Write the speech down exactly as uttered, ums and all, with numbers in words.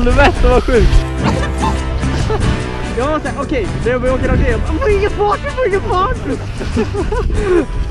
Helvete vad sjukt. Jag måste säga, okej, okay, det är vi åker av det. Jag får ingen fart, jag får ingen fart.